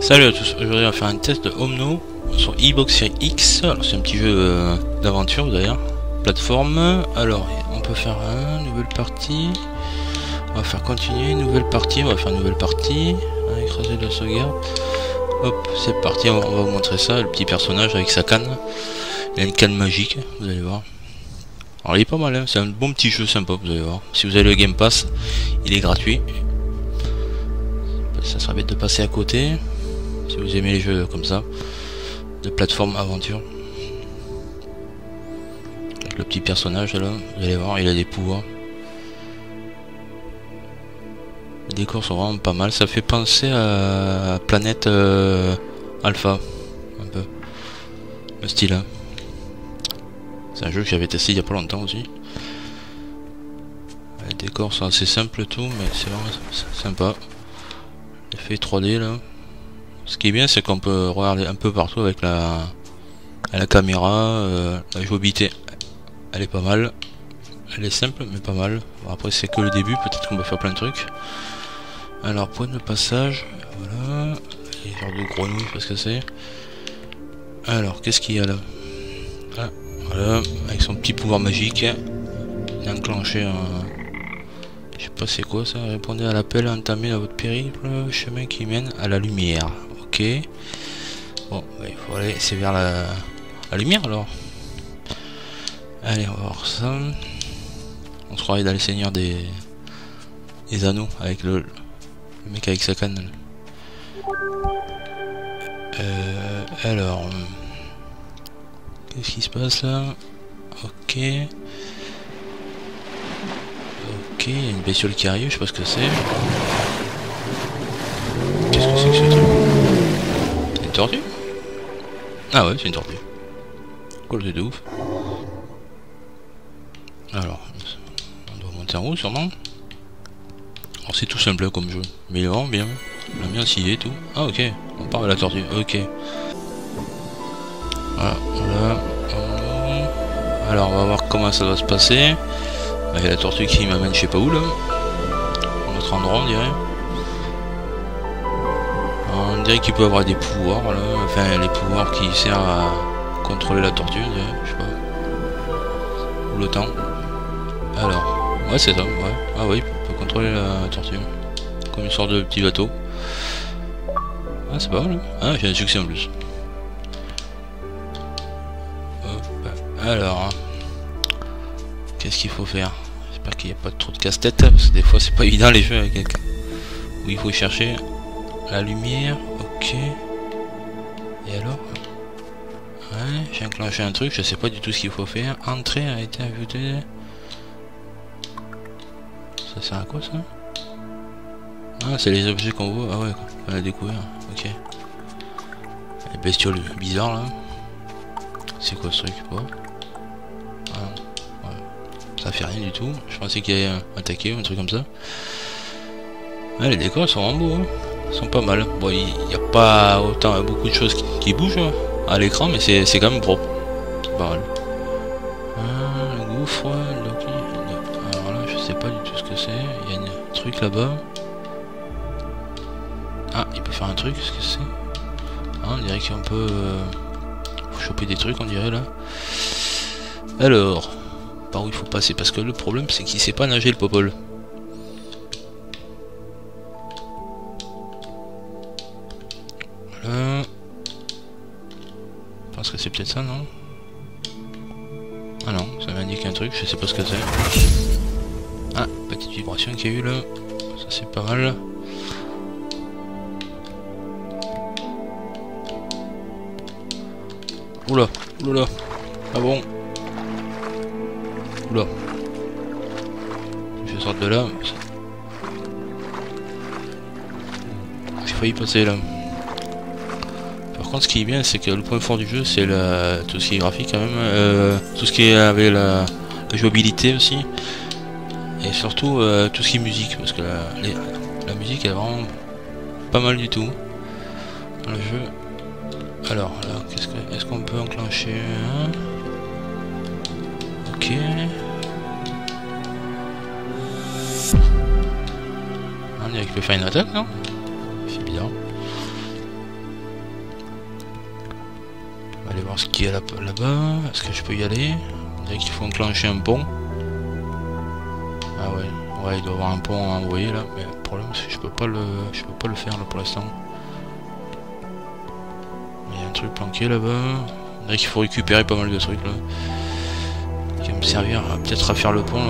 Salut à tous, aujourd'hui on va faire un test de Omno sur Xbox Series X. Alors c'est un petit jeu d'aventure d'ailleurs, plateforme. Alors on peut faire un nouvelle partie, on va faire continuer, nouvelle partie, on va faire une nouvelle partie, on va écraser la sauvegarde. Hop, c'est parti, on va vous montrer ça, le petit personnage avec sa canne. Il a une canne magique, vous allez voir. Alors il est pas mal, hein, c'est un bon petit jeu sympa, vous allez voir. Si vous avez le Game Pass, il est gratuit. Ça serait bête de passer à côté. Si vous aimez les jeux comme ça, de plateforme aventure. Avec le petit personnage là, vous allez voir, il a des pouvoirs. Les décors sont vraiment pas mal, ça fait penser à Planète Alpha, un peu. Le style là. C'est un jeu que j'avais testé il y a pas longtemps aussi. Les décors sont assez simples et tout, mais c'est vraiment sympa. L'effet 3D là. Ce qui est bien, c'est qu'on peut regarder un peu partout avec la caméra. La jouabilité, elle est pas mal. Elle est simple, mais pas mal. Bon, après, c'est que le début. Peut-être qu'on va faire plein de trucs. Alors, point de passage. Voilà. Les genres de grenouilles, parce que c'est. Alors, qu'est-ce qu'il y a là? Ah, voilà. Avec son petit pouvoir magique. Il a enclenché un. Je sais pas c'est quoi ça. Répondez à l'appel entamé dans votre périple. Chemin qui mène à la lumière. Ok. Bon, bah, il faut aller, c'est vers la lumière alors. Allez, on va voir ça. On se croirait dans les seigneurs des anneaux avec le mec avec sa canne. Alors, qu'est-ce qui se passe là? Ok. Ok, il y a une bestiole qui arrive, je sais pas ce que c'est. Qu'est-ce que c'est que ce truc? C'est une tortue? Ah ouais, c'est une tortue. Quoi le de ouf. Alors, on doit monter en haut sûrement. Alors c'est tout simple comme jeu, mais il est vraiment bien. Il a bien scié et tout. Ah ok, on part de la tortue, ok. Voilà, voilà. Alors on va voir comment ça va se passer. Il y a la tortue qui m'amène je sais pas où là. Un autre endroit on dirait. On dirait qu'il peut avoir des pouvoirs là. Enfin les pouvoirs qui servent à contrôler la tortue, on dirait, je sais pas. Ou le temps. Alors, ouais c'est ça, ouais. Ah oui, on peut contrôler la tortue. Comme une sorte de petit bateau. Ah c'est pas mal. Ah j'ai un succès en plus. Hop. Alors. Qu'est-ce qu'il faut faire? J'espère qu'il n'y a pas trop de casse-tête, parce que des fois c'est pas évident les jeux avec quelqu'un. Où il faut chercher la lumière, ok. Et alors? Ouais, j'ai enclenché un truc, je sais pas du tout ce qu'il faut faire. Entrée a été ajoutée. Ça sert à quoi ça? Ah, c'est les objets qu'on voit. Ah ouais, on a découvert, ok. Les bestioles bizarres là. C'est quoi ce truc? Bon. Ça fait rien du tout, je pensais qu'il allait attaquer ou un truc comme ça. Ah, les décors sont vraiment beaux, hein. Ils sont pas mal. Bon, il n'y a pas autant beaucoup de choses qui bougent hein, à l'écran, mais c'est quand même propre. C'est pas mal. Ah, le gouffre, alors là, je sais pas du tout ce que c'est. Il y a un truc là-bas. Ah, il peut faire un truc, qu'est-ce que c'est? Ah, on dirait qu'on peut choper des trucs, on dirait là. Alors. Par où il faut passer, parce que le problème c'est qu'il sait pas nager le popole. Voilà. Je pense que c'est peut-être ça, non? Ah non, ça m'indique un truc, je sais pas ce que c'est. Ah, petite vibration qu'il y a eu là. Ça c'est pas mal. Oula, oula. Ah bon? Oula. Je sors de là. J'ai failli passer là. Par contre ce qui est bien c'est que le point fort du jeu c'est tout ce qui est graphique quand même. Tout ce qui est avec la jouabilité aussi. Et surtout tout ce qui est musique. Parce que la musique est vraiment pas mal du tout dans le jeu. Alors là, est-ce qu'on peut enclencher un... Ok. On dirait qu'il peut faire une attaque, non? C'est bizarre. voir ce qu'il y a là-bas. Est-ce que je peux y aller? On dirait qu'il faut enclencher un pont. Ah ouais, ouais, il doit y avoir un pont à envoyer là, mais le problème c'est que je peux pas le faire là pour l'instant. Il y a un truc planqué là-bas. On dirait qu'il faut récupérer pas mal de trucs là. Qui va me servir peut-être à faire le pont là.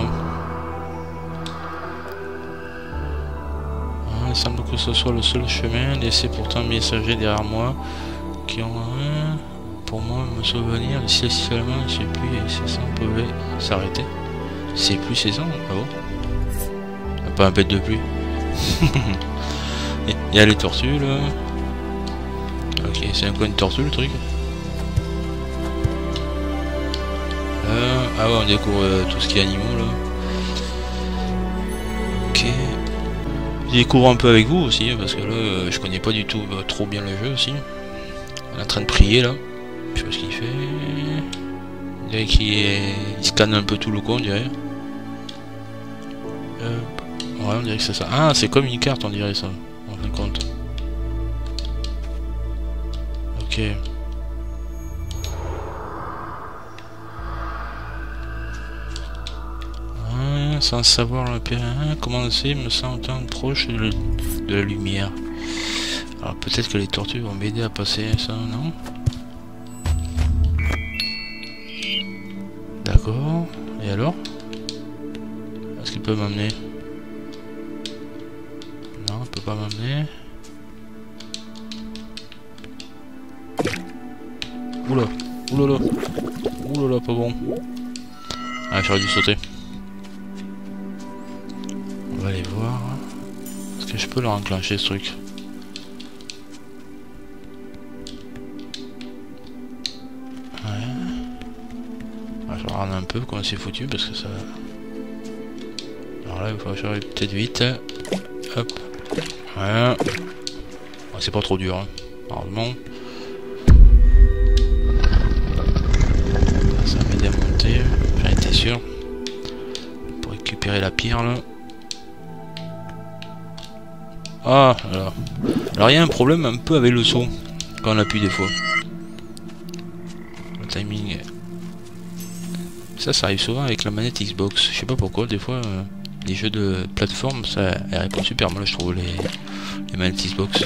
Il semble que ce soit le seul chemin, laissé pourtant un messager derrière moi qui ont pour moi me souvenir si seulement je sais plus et c'est ça on pouvait s'arrêter. C'est plus saison, ah bon? Pas un bête de pluie. Il y a les tortues là. Ok, c'est un coin de tortue le truc. Ah ouais, on découvre tout ce qui est animaux là. Ok. Je découvre un peu avec vous aussi, parce que là, je connais pas du tout trop bien le jeu aussi. On est en train de prier là. Je sais pas ce qu'il fait. On dirait qu'il scanne un peu tout le coin, on dirait. Ouais, on dirait que c'est ça. Ah, c'est comme une carte, on dirait ça. En fin de compte. Ok. Sans savoir le pire, comment c'est, me sens autant proche de la lumière. Alors peut-être que les tortues vont m'aider à passer ça, non? D'accord. Et alors? Est-ce qu'il peut m'amener? Non, il peut pas m'amener. Oula, oulala, oulala, pas bon. Ah, j'aurais dû sauter. On va aller voir. Est-ce que je peux leur enclencher ce truc? Ouais. Je regarde un peu comment c'est foutu parce que ça... Alors là il faut faire peut-être vite. Hop. Ouais. Bon, c'est pas trop dur, hein. Heureusement. Ça va m'aider à monter. J'en étais sûr. Pour récupérer la pierre là. Ah, alors il y a un problème un peu avec le son quand on appuie des fois. Le timing. Ça arrive souvent avec la manette Xbox. Je sais pas pourquoi, des fois, les jeux de plateforme, ça répond super mal, je trouve, les manettes Xbox.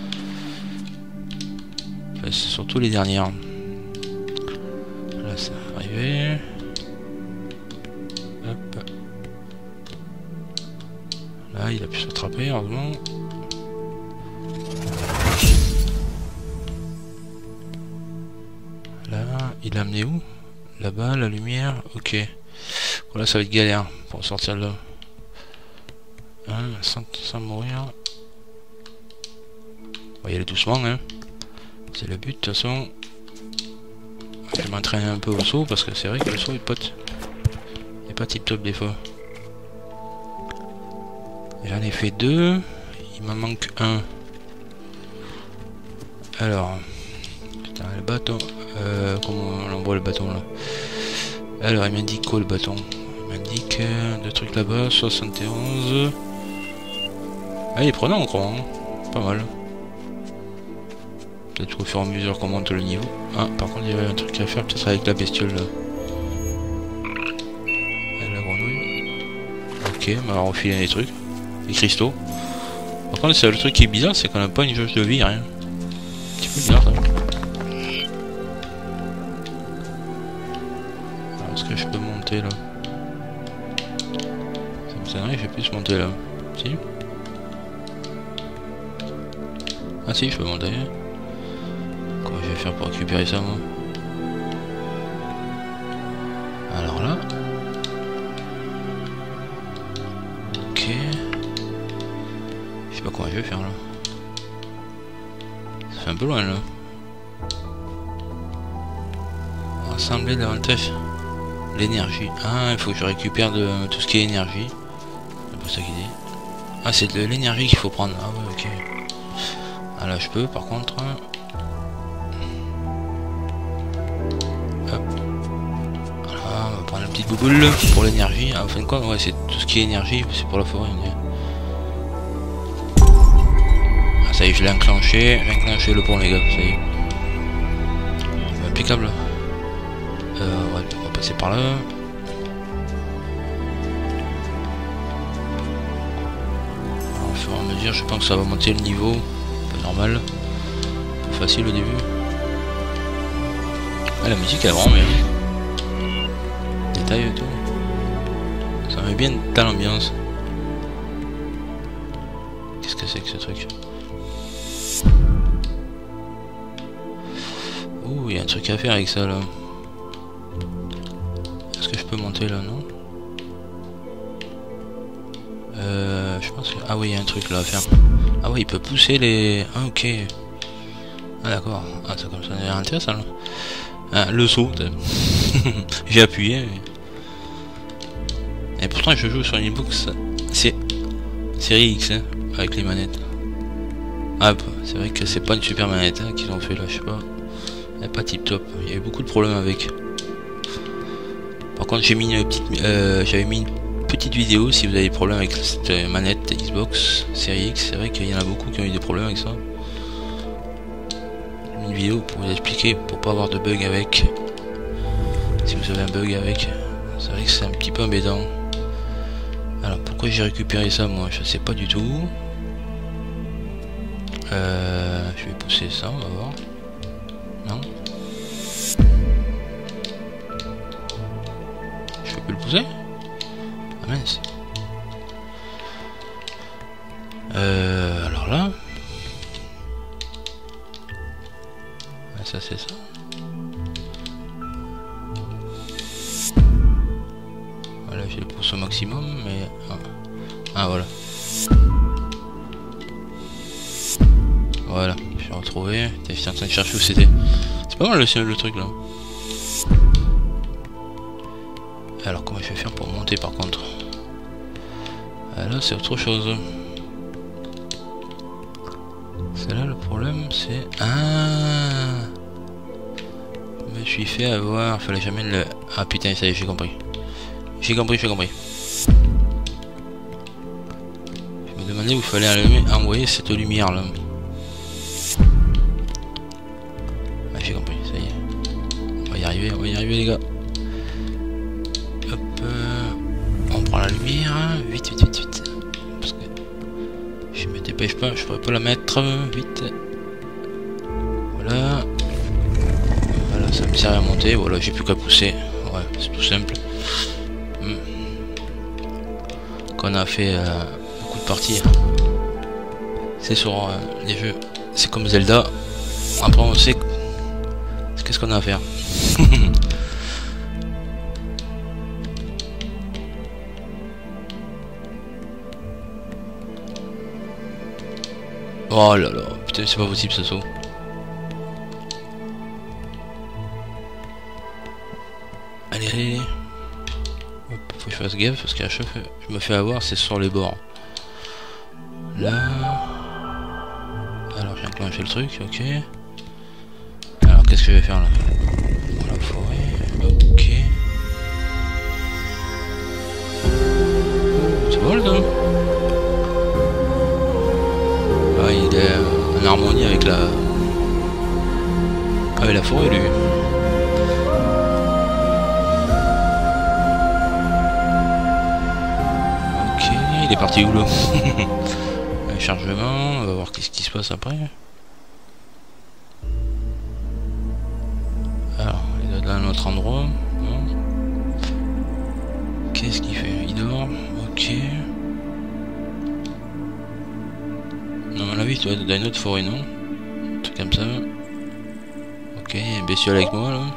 Enfin, surtout les dernières. Là, ça va arriver. Hop. Là, il a pu s'attraper, heureusement. Là, il a amené où? Là-bas, la lumière, ok. Voilà, ça va être galère pour sortir de là. Hein, sans mourir. On va y aller doucement, hein. C'est le but, de toute façon. Je vais m'entraîner un peu au saut, parce que c'est vrai que le saut est pas tip top des fois. J'en ai fait 2. Il m'en manque un. Alors. Putain, le bâton. Comment on envoie le bâton là? Alors, il m'indique quoi le bâton? Il m'indique deux trucs là-bas, 71. Ah, il est prenant, on croit. Hein. Pas mal. Peut-être au fur et à mesure qu'on monte le niveau. Ah, par contre, il y avait un truc à faire, peut-être avec la bestiole là. Avec la grenouille. Ok, on va refiler des trucs. Des cristaux. Par contre, c'est le truc qui est bizarre, c'est qu'on n'a pas une jauge de vie, rien. Un petit peu bizarre ça. Est-ce que je peux monter là? Ça me sonnerait que je puisse monter là. Si? Ah si, je peux monter. Comment je vais faire pour récupérer ça moi? Alors là. Ok. Je sais pas comment je vais faire là. Ça fait un peu loin là. Rassembler davantage l'énergie. Ah, il faut que je récupère de tout ce qui est énergie. C'est pas ça qu'il dit. Ah, c'est de l'énergie qu'il faut prendre. Ah ouais, ok. Ah là, je peux par contre. Hop. Voilà, on va prendre une petite bouboule pour l'énergie. Ah, en fin de compte, ouais, c'est tout ce qui est énergie, c'est pour la forêt, on dirait. Ah, ça y est, je l'ai enclenché. J'ai enclenché le pont, les gars, ça y est. impeccable. On va passer par là. Alors, au fur et à mesure, je pense que ça va monter le niveau. Pas normal. Pas facile au début. Ah, la musique elle est vraiment bien. Détail et tout. Ça met bien dans l'ambiance. Qu'est-ce que c'est que ce truc? Ouh, il y a un truc à faire avec ça là. Est-ce que je peux monter là? Non. Je pense que... Ah oui, il y a un truc là à faire. Ah oui, il peut pousser les... Ah ok. Ah d'accord. Ah c'est comme ça, il y a intéressant là. Ah, le saut. J'ai appuyé. Mais... Et pourtant je joue sur une Xbox. C'est... Série X hein, avec les manettes. Ah c'est vrai que c'est pas une super manette hein, qu'ils ont fait là, je sais pas. Elle est pas tip top. Il y a eu beaucoup de problèmes avec. Par contre j'ai mis une petite... j'avais mis une petite vidéo si vous avez des problèmes avec cette manette Xbox Series X. C'est vrai qu'il y en a beaucoup qui ont eu des problèmes avec ça. Une vidéo pour vous expliquer, pour pas avoir de bug avec. Si vous avez un bug avec, c'est vrai que c'est un petit peu embêtant. Alors pourquoi j'ai récupéré ça moi, je sais pas du tout. Je vais pousser ça, on va voir. Non. Je peux plus le pousser. Ah mince. Alors là. Ah, ça c'est ça. Voilà, je le pousse au maximum, mais... Ah voilà. Voilà, j'ai retrouvé. J'étais en train de chercher où c'était. C'est pas mal le truc là. Alors comment je vais faire pour monter par contre? Là c'est autre chose. C'est là le problème, c'est... Ah, je me suis fait avoir, fallait jamais le... Ah putain, ça y est, j'ai compris. J'ai compris. Je me demandais où il fallait allumer, envoyer cette lumière là. Ah, j'ai compris, ça y est. On va y arriver les gars. Hop, on prend la lumière, vite. Parce que je me dépêche pas, je pourrais pas la mettre, vite. Voilà. Voilà, ça me sert à monter, voilà, j'ai plus qu'à pousser. Ouais, c'est tout simple. Qu'on a fait beaucoup de parties. C'est sur les jeux, c'est comme Zelda. Après on sait qu'est-ce qu'on a à faire. Oh là là, putain c'est pas possible ce saut. Allez. Hop, faut que je fasse gaffe parce qu'à chaque fois je me fais avoir, c'est sur les bords. Là. Alors j'ai enclenché le truc, ok. Alors qu'est-ce que je vais faire là? Voilà, forêt, ok. C'est bon là. Ah, il est en harmonie avec la forêt lui. Il est parti où là? Un chargement, on va voir qu'est-ce qui se passe après. Alors, il est dans un autre endroit. Qu'est-ce qu'il fait? Il dort, ok. Non, à mon avis, il doit être dans une autre forêt, non? Un truc comme ça. Ok, il y a une bestiole avec moi là.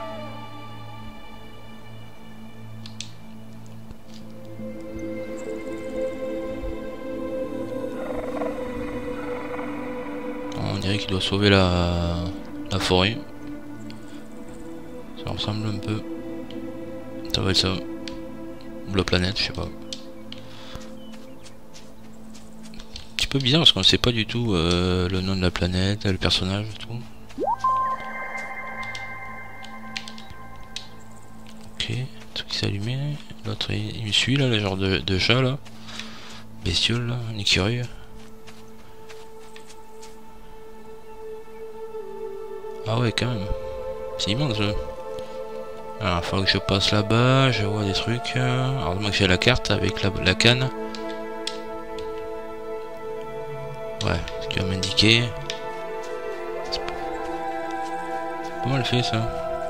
On dirait qu'il doit sauver la forêt. Ça ressemble un peu. Ça va être ça. Ou la planète, je sais pas. Un petit peu bizarre parce qu'on ne sait pas du tout le nom de la planète, le personnage et tout. Ok, truc qui s'est allumé. L'autre il me suit là, le genre de chat là. Bestiole là, un écureuil. Ah ouais quand même. C'est immense. Alors, il faut que je passe là-bas, je vois des trucs. Alors, moi que j'ai la carte avec la canne. Ouais, ce qui va m'indiquer. C'est pas mal fait ça.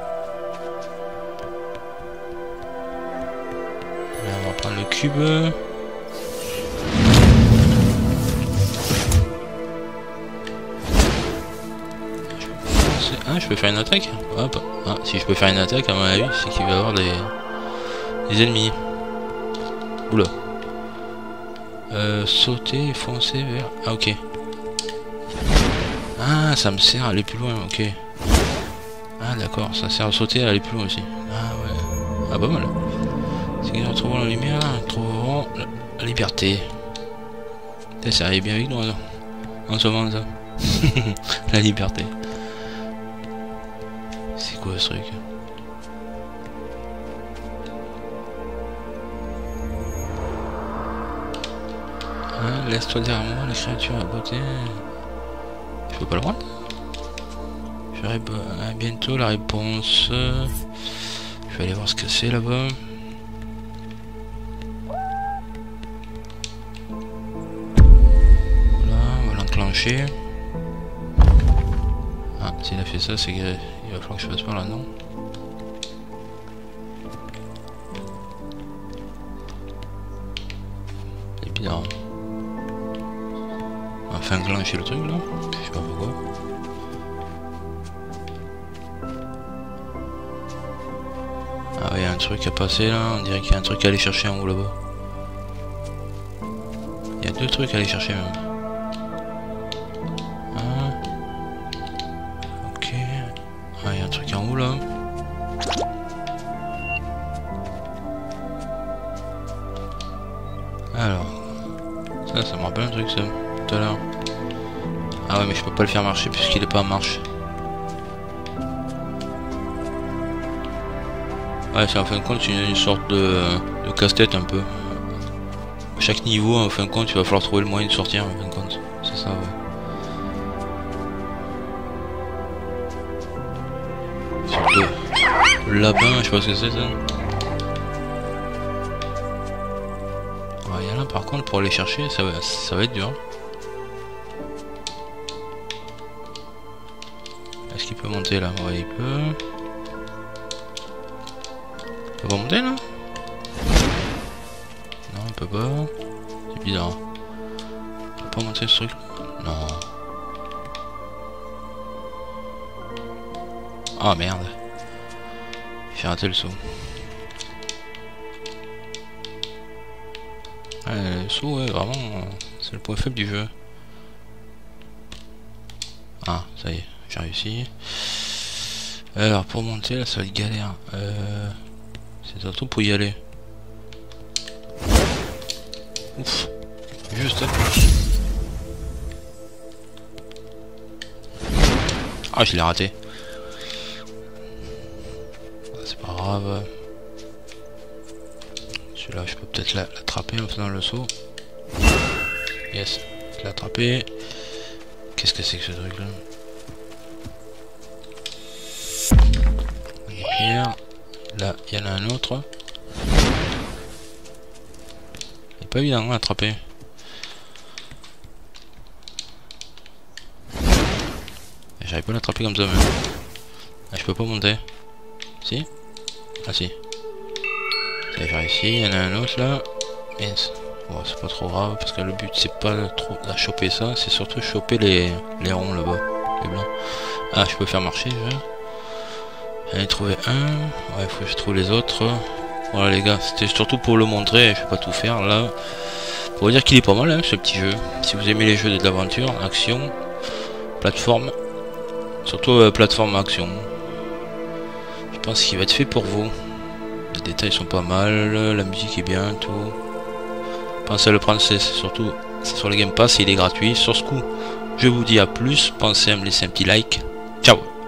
Là, on va prendre le cube. Ah, je peux faire une attaque. Hop. Ah, si je peux faire une attaque, à mon avis, c'est qu'il va y avoir des ennemis. Oula. Sauter, foncer vers... Ah, ok. Ah, ça me sert à aller plus loin, ok. Ah, d'accord, ça sert à sauter et à aller plus loin aussi. Ah, ouais. Ah, pas mal. C'est qu'ils retrouveront la lumière, trouveront la liberté. Ça arrive bien avec nous, hein, en ce moment, ça. La liberté. C'est quoi ce truc? Hein, laisse-toi derrière moi, la créature à beauté. Je peux pas le prendre? J'aurai bientôt la réponse. Je vais aller voir ce que c'est là-bas. Voilà, on va l'enclencher. Ah, s'il a fait ça, c'est qu'il va falloir que je fasse par là, non? C'est bizarre. Enfin, enclencher le truc là. Je sais pas pourquoi. Ah, il y a un truc à passer là. On dirait qu'il y a un truc à aller chercher en haut là-bas. Il y a deux trucs à aller chercher même. Ah, il y a un truc en haut là. Alors, ça me rappelle un truc ça, tout à l'heure. Ah ouais, mais je peux pas le faire marcher puisqu'il est pas en marche. Ouais, c'est en fin de compte une sorte de casse-tête un peu. À chaque niveau, en fin de compte, il va falloir trouver le moyen de sortir en fin de compte. C'est ça, ouais. Le lapin, je sais pas ce que c'est ça. Il y en a par contre pour aller chercher, ça va être dur. Est-ce qu'il peut monter là? Ouais, il peut. Il peut pas monter là? Non, il peut pas. C'est bizarre. Il peut pas monter ce truc? Non. Ah merde. J'ai raté le saut. Le saut, ouais, vraiment, c'est le point faible du jeu. Ah, ça y est, j'ai réussi. Alors, pour monter, là, ça va être galère. C'est surtout pour y aller. Ouf, juste. Ah, je l'ai raté. C'est pas grave. Celui-là, je peux peut-être l'attraper en faisant le saut. Yes, je l'ai attrapé. Qu'est-ce que c'est que ce truc là? Des pierres. Là, il y en a un autre. Il est pas évident à attraper. J'arrive pas à l'attraper comme ça même. Ah, je peux pas monter. Si? Ah si. Ça va ici, il y en a un autre là. Yes. Bon, c'est pas trop grave parce que le but c'est pas trop à choper ça, c'est surtout choper les ronds là-bas, les blancs. Ah, je peux faire marcher, j'en ai trouvé un. Ouais, il faut que je trouve les autres. Voilà les gars, c'était surtout pour le montrer, je vais pas tout faire là. Pour vous dire qu'il est pas mal hein, ce petit jeu. Si vous aimez les jeux d'aventure, action, plateforme, surtout plateforme action. Je pense qu'il va être fait pour vous. Les détails sont pas mal, la musique est bien, tout. Pensez à le prendre, c'est surtout c'est sur le Game Pass et il est gratuit. Sur ce coup, je vous dis à plus. Pensez à me laisser un petit like. Ciao.